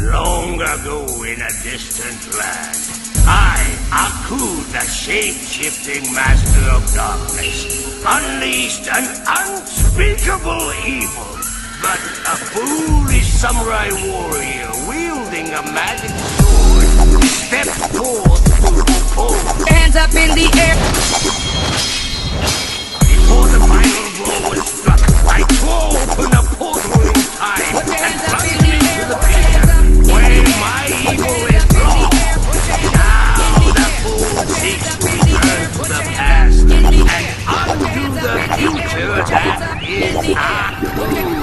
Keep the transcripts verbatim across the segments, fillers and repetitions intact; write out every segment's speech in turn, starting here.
Long ago in a distant land, I, Aku, the shape-shifting master of darkness, unleashed an unspeakable evil. But a foolish samurai warrior wielding a magic sword stepped forth to oppose. Hands up in the air! Before the final blow was struck, I tore open a portal in time and plunged into the pit where my evil is lost. Now the fool seeks to return to the past and undo the future that is Aku.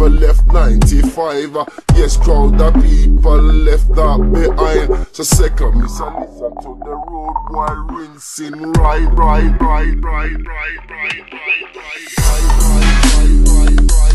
people left ninety-five. Yes, crowd of people left that behind. So second, me say listen to the road while rinsing right, right, right, right, right, right, right, right, right, right, right, right.